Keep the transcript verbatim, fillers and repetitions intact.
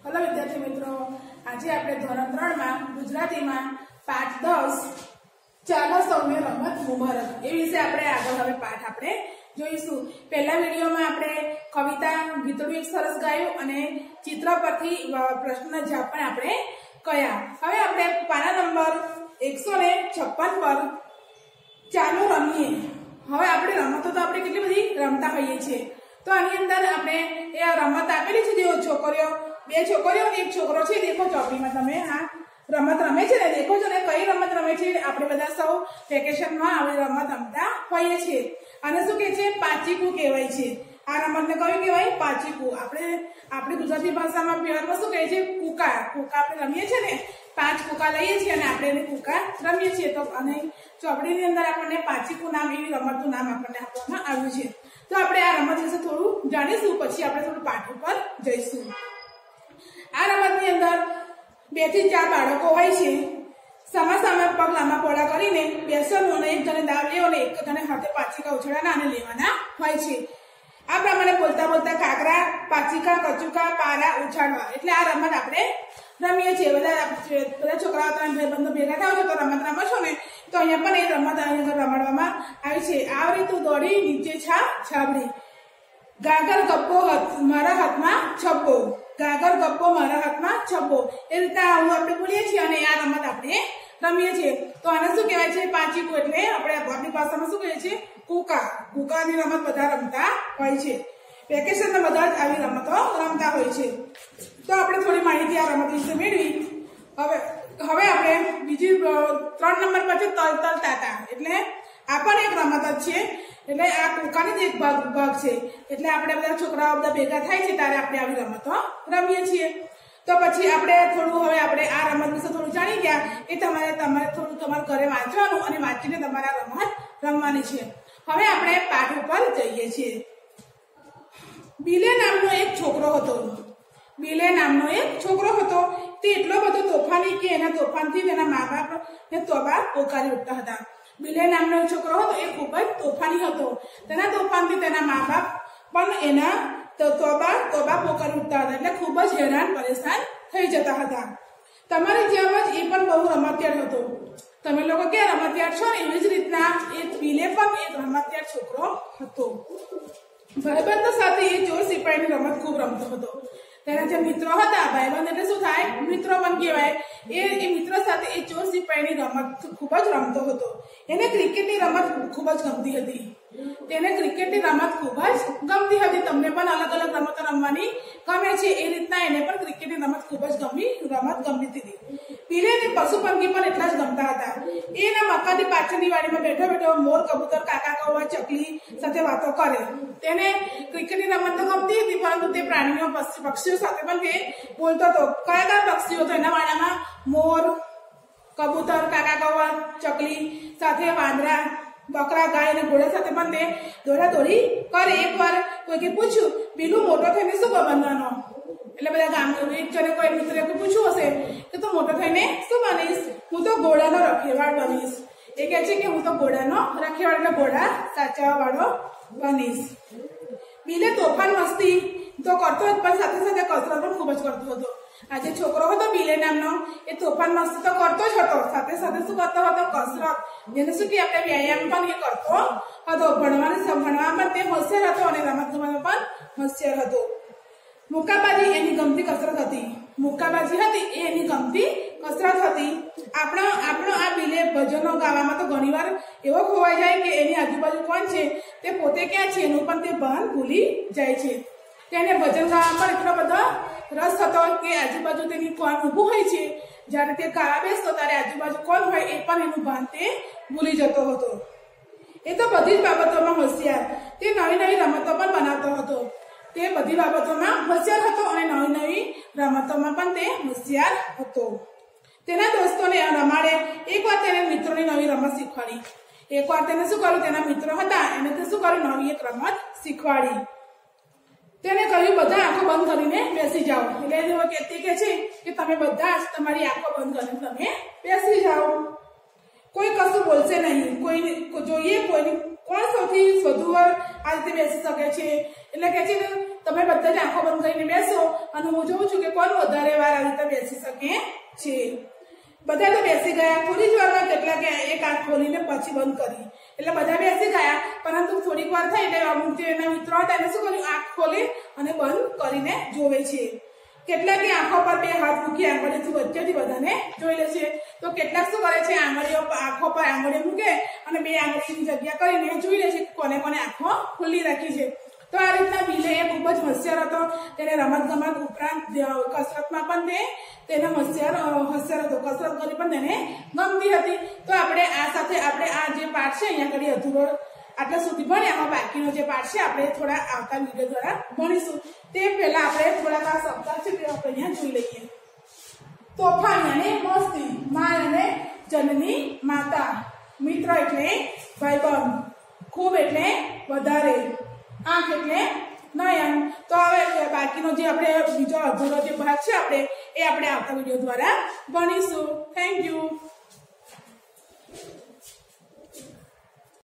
Hello विद्यार्थी मित्रों, आज આપણે ધોરણ ત્રણ માં ગુજરાતીમાં પાઠ દસ ચાલો સૌને રમત મુબારક એ વિશે આપણે આગળ હવે પાઠ આપણે જોઈશું। પહેલા વિડિયોમાં આપણે કવિતા ગીતડું એક સરસ ગાયું અને ચિત્ર પરથી પ્રશ્નના જવાબ પણ આપણે કયા। હવે આપણે પાના નંબર એકસો છપ્પન પર ચાલો રમીએ। હવે આપણે રમતો તો આપણે કેટલી બધી રમતા હોઈએ છીએ, તો આની અંદર આપણે એ રમત આપેલી છે જે છોકરીઓ બે છોકરીઓ અને એક છોકરો છે। દેખો ચોપડીમાં તમે આ રમત રમે છે ને, દેખો છો ને કઈ રમત રમે છે। આપણે બધા સૌ વેકેશનમાં આવી રમત રમતા હોઈએ છીએ અને શું કહે છે, પાચીકું કહેવાય છે। આ રમતને કયું કહેવાય? પાચીકું। આપણે આપણી ગુજરાતી ભાષામાં પ્યોરમાં શું કહે છે? કુકા। કુકા આપણે રમીએ છીએ ને, પાંચ કુકા લઈએ છીએ અને આપણે એને કુકા રમીએ છીએ। તો અને ચોપડીની અંદર આપણને પાચીકું નામ એવી રમતનું નામ આપણને આપવામાં આવ્યું છે। તો આપણે આ રમત વિશે થોડું જાણીશું, પછી આપણે થોડું પાઠ ઉપર જઈશું। આ રમતની અંદર બે થી ચાર બાળકો હોય છે। સામા સામા પગ લાંબા પહોળા કરીને બેસવાનું અને એક જણે દાવ લેવો અને એક જણે હાથે પાચીકા ઉછળવાના અને લેવાના હોય છે। આ પ્રમાણે બોલતા બોલતા કાકરા, પાચીકા, કચુકા, પારા ઉછાળવા, એટલે આ રમત આપણે રમીએ છીએ। બધા બધા છોકરાઓ ત્રણ ભાઈબંધો ભેગા થાવ છો તો રમત રમો છો ને, તો અહીંયા પણ એ રમત અહીંયા રમાડવામાં આવી છે। આવરી તું દોડી નીચે છા છાબડી, ગાગર ગપ્પો મારા હાથમાં છબ્બો, ગાગર ગપ્પો મારા હાથમાં છબ્બો, એ રીતે આવું આપણે બોલીએ છીએ અને આ રમત આપણે રમીએ છીએ। તો આને શું કહેવાય છે? પાચીકું। એટલે આપણે આપણી ભાષામાં શું કહીએ છીએ? કુકા। કુકાની રમત બધા રમતા હોય છે। વેકેશનમાં બધા જ આવી રમતો રમતા હોય છે। તો આપણે થોડી માહિતી આ રમત વિશે મેળવી। હવે હવે આપણે બીજી ત્રણ નંબર પર છે તલ તલ તાતા, એટલે આ પણ એક રમત જ છે। એટલે આ કુકાની જ એક ભાગ ભાગ છે। એટલે આપણે બધા છોકરાઓ બધા ભેગા થાય છે ત્યારે આપણે આવી રમતો રમીએ છીએ। તો પછી આપણે થોડું હવે આપણે આ રમત વિશે થોડું જાણી ગયા એ તમારે તમારે થોડું તમારા ઘરે વાંચવાનું અને વાંચીને તમારા રમત રમવાની છે। હવે આપણે પાઠ ઉપર જઈએ છીએ। બિલે નામનો એક છોકરો હતો। બિલે નામનો એક છોકરો હતો। તે એટલો બધો તોફાની કે એના તોફાનથી તેના મા બાપ ને તોબા પોકારી ઉઠતા હતા। બિલે નામનો એક છોકરો હતો, એ ખૂબ જ તોફાની હતો। તેના તોફાનથી તેના મા બાપ પણ એના તોબા તોબા પોકારી ઉઠતા હતા, એટલે ખૂબ જ હેરાન પરેશાન થઈ જતા હતા। તમારી જેમ જ એ પણ બહુ રમતિયાળ હતો। તમે લોકો ક્યાં રમતિયાળ છો, એવી જ રીતના એ બિલે પણ એક રમતિયાળ છોકરો હતો। ભાઈબંધો સાથે એ ચોર સિપાહીની રમત ખૂબ રમતો હતો। તેના જે મિત્રો હતા, ભાઈબંધ એટલે શું થાય? મિત્રો પણ કહેવાય। એ એ મિત્ર સાથે એ ચોર સિપાહીની રમત ખૂબ જ રમતો હતો। એને ક્રિકેટની રમત ખૂબ જ ગમતી હતી। તેને ક્રિકેટની રમત ખૂબ જ ગમતી હતી। તમને પણ અલગ અલગ રમતો રમવાની ગમે છે, એ રીતના એને પણ ક્રિકેટની રમત ખૂબ જ ગમી રમત ગમતી હતી। બિલેને પશુ પંખી પણ એટલા જ ગમતા હતા। એના મકાનની પાછળની વાડીમાં બેઠો બેઠો મોર, કબૂતર, કાકા, કૌવા, ચકલી સાથે વાતો કરે। તેને ક્રિકેટની રમત તો ગમતી હતી, પરંતુ તે પ્રાણીઓ પક્ષીઓ સાથે પણ તે બોલતો હતો। કયા કયા પક્ષીઓ? તો એના વાડામાં મોર, કબૂતર, કાકા, કૌવા, ચકલી સાથે વાંદરા, બકરા, ગાય અને ઘોડા સાથે પણ તે દોડા દોડી કરે। એકવાર કોઈકે પૂછ્યું, બીલું મોટો થઈને શું બનવાનો? એટલે બધા ગામ એક જણે કોઈ મિત્રએ પૂછ્યું હશે કે તું મોટો થઈને શું બનીશ? હું તો ઘોડાનો રખેવાળ બનીશ। એ કહે છે કે હું તો ઘોડાનો રખેવાળ એટલે ઘોડા સાચવવા વાળો બનીશ। બિલે તોફાન મસ્તી તો કરતો જ, પણ સાથે સાથે કસરત પણ ખૂબ જ કરતો હતો। આ જે છોકરો હતો બિલે નામનો, એ તોફાન મસ્તી તો કરતો જ હતો, સાથે સાથે શું કરતો હતો? કસરત, જેને શું કે આપણે વ્યાયામ પણ એ કરતો હતો। ભણવાની ભણવામાં તે હોશિયાર હતો અને રમત ગમતમાં પણ હોશિયાર હતો। મુક્કાબાજી એની ગમતી કસરત હતી। મુક્કાબાજી હતી એ એની ગમતી કસરત હતી। આપણો આપણો આ બિલે ભજનો ગાવામાં તો ઘણીવાર એવો ખોવાઈ જાય કે એની આજુબાજુ કોણ છે, તે પોતે ક્યાં છે એનું પણ તે ભાન ભૂલી જાય છે। તેને ભજન ગાવામાં પણ એટલો બધો રસ હતો કે આજુબાજુ તેની કોણ ઊભું હોય છે, જ્યારે તે ગાવા બેસતો ત્યારે આજુબાજુ કોણ હોય એ પણ એનું ભાન તે ભૂલી જતો હતો। એ તો બધી જ બાબતોમાં હોશિયાર। તે નવી નવી રમતો પણ બનાવતો હતો। તે બધી બાબતોમાં હોશિયાર હતો અને નવી નવી રમતોમાં પણ તે હોશિયાર હતો। તેના દોસ્તોને રમાડે। એકવાર તેને મિત્રોની નવી રમત શીખવાડી। એકવાર તેને શું કર્યું? તેના મિત્રો હતા એને તે શું કર્યું? નવી એક રમત શીખવાડી। તેને કહ્યું બધા આંખો બંધ કરીને બેસી જાઓ। એટલે તે કહે છે કે તમે બધા જ તમારી આંખો બંધ કરીને તમે બેસી જાઓ। કોઈ કશું બોલશે નહીં। કોઈ જોઈએ કોઈ કોણ સૌથી વધુ વાર આ રીતે બેસી શકે છે? એટલે કહે છે તમે બધા જ આંખો બંધ કરીને બેસો અને હું જોઉં છું કે કોણ વધારે વાર આવી રીતે બેસી શકે છે. બધા તો બેસી ગયા. થોડી જ વારમાં કેટલા કે એક આંખ ખોલીને પછી બંધ કરી, એટલે બધા બેસી ગયા. પરંતુ થોડીક વાર થઈ એટલે અમુક જે એના મિત્રો હતા એને શું કર્યું, આંખ ખોલી અને બંધ કરીને જોવે છે. કેટલાક આંખો પર બે હાથ મૂકી આંગળીથી વચ્ચેથી બધાને જોઈ લે છે. તો કેટલાક શું કરે છે, આંગળીઓ આંખો પર આંગળી મૂકે અને બે આંગળીની જગ્યા કરીને જોઈ લે છે કોને કોને આંખો ખુલ્લી રાખી છે. તો આ રીતના બિલે એ ખૂબ જ હોશિયાર હતો. તેને રમત ગમત ઉપરાંત કસરતમાં પણ તે તેને હોશિયાર હોશિયાર હતો. કસરત કરી પણ તેને ગમતી હતી. તો આપણે આ સાથે આપણે આ જે પાઠ છે અહીંયા કરી અધૂરો આટલા સુધી ભણ્યા. બાકીનો જે પાઠ છે આપણે થોડા આવતા વિડીયો દ્વારા ભણીશું. તે પહેલા આપણે થોડાક આ શબ્દ છે તે આપણે અહીંયા જોઈ લઈએ. તોફાની અને મસ્તી, મા અને જનની માતા, મિત્ર એટલે ભાઈબંધ, ખૂબ એટલે વધારે, આંખ એટલે નયન. તો હવે બાકીનો જે આપણે બીજો અધૂરો જે ભાગ છે આપણે એ આપણે આવતા વિડીયો દ્વારા ભણીશું. Thank you.